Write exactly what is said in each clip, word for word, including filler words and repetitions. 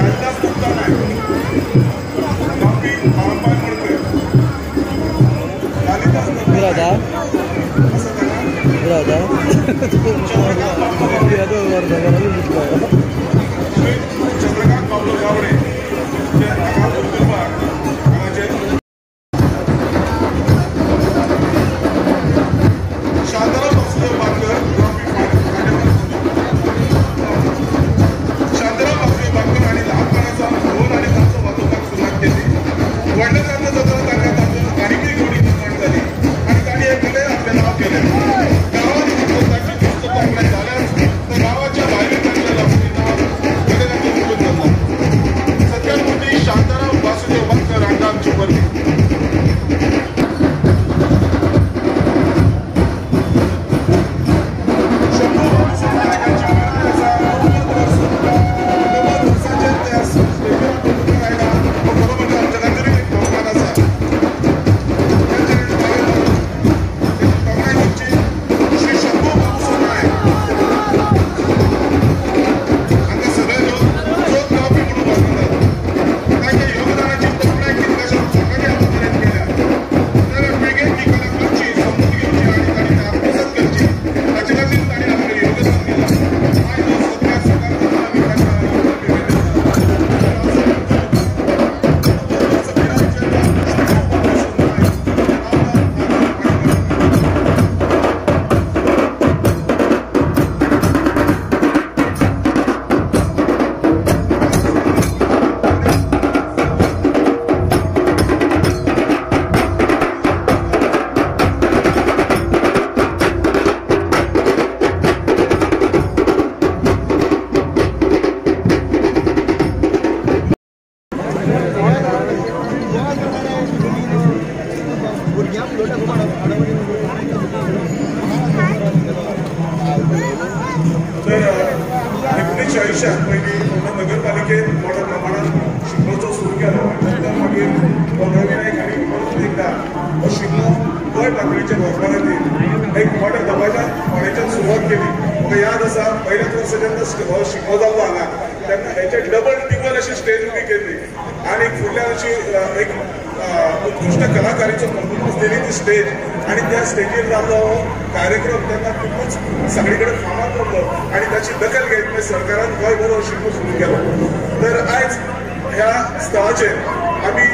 एकोणीसशे पहिली नगरपालिकेत मोठ्या प्रमाणात शिगमोत्सव सुरू केलो नंतर मागीर पंधरावीक आनी परत एकदा हो शिगमो गोंय पातळीचेर व्हरपा खातीर एक मोठ्या दबाज्यान फोंडेच्यान सुरवात केली. म्हाका याद आसा पयल्याच वर्सा जेन्ना हो शिगमो जाल्लो हांगा तेन्ना हेचे डबल टिबल अशी स्टेज उबी केल्ली आनी फुडल्यान अशी एक उत्कृष्ट कलाकारीचो परफॉर्मन्स दिली ती स्टेज आणि त्या स्टेजीर जाल्लो कार्यक्रम तेन्ना खूपच सगळे कडेन फामाद जाल्लो आणि त्याची दखल घेत म्हणजे सरकारान गोंयभर हो शिगमो सुरू केलो. तर आयज ह्या स्थळाचेर आमी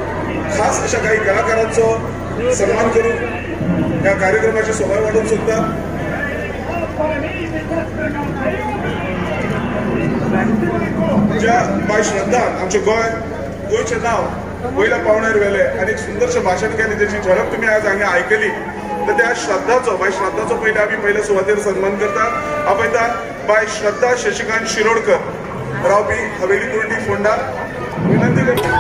खास अशा काही कलाकारांचो सन्मान करून ह्या कार्यक्रमाची सोबाय वाडोवंक सोदता. ज्या बाय श्रद्धान आमचें गोंय गोंयचें नांव वयल्या पावण्यार व्हेले आनी एक सुंदरशें भाशण केलें तेची झलक तुमी आज हांगा आयकली. तर त्या श्रद्धाचो बाय श्रद्धाचो पयलीं आमी पयल्या सुवातेर सन्मान करता. आपयता बाय श्रद्धा शशिकांत शिरोडकर रावपी हवेली कुर्टी फोंडा. विनंती करता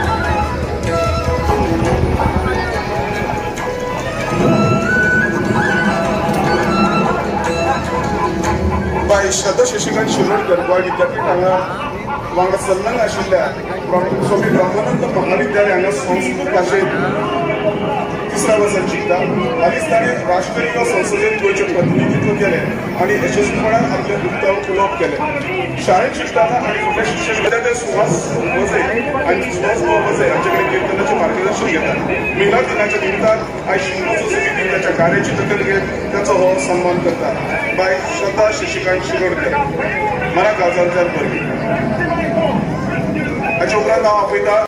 बाय श्रद्धा शशिकांत शिरोडकर गोंय विद्यापीठ हांगा वांगडा सल्लंग आशिल्ल्या स्वामी ब्रह्मानंद महाविद्यालय हांगा संस्कृत भाशेंत तिसऱ्या वर्सात शिकता. हालींच ताणें राष्ट्रीय वा संसदेंत गोंयचें प्रतिनिधित्व केलें आनी यशस्वीपणान आपलें उक्तावण उलोवप केलें. शाळेंत शिकताना आनी फुडल्या शिक्षण ते सुहास वजे आनी सुहास वजे हांचे कडेन कीर्तनाचें मार्गदर्शन घेतात. महिला दिनाच्या निमतान आयज शिगमोत्सव समिती ताच्या कार्याची दखल घेत ताचो हो सन्मान करता. बाय श्रद्धा शशिकांत शिरोडकर मना गाजांतल्यान परबी. हाचे उपरांत हांव आपयता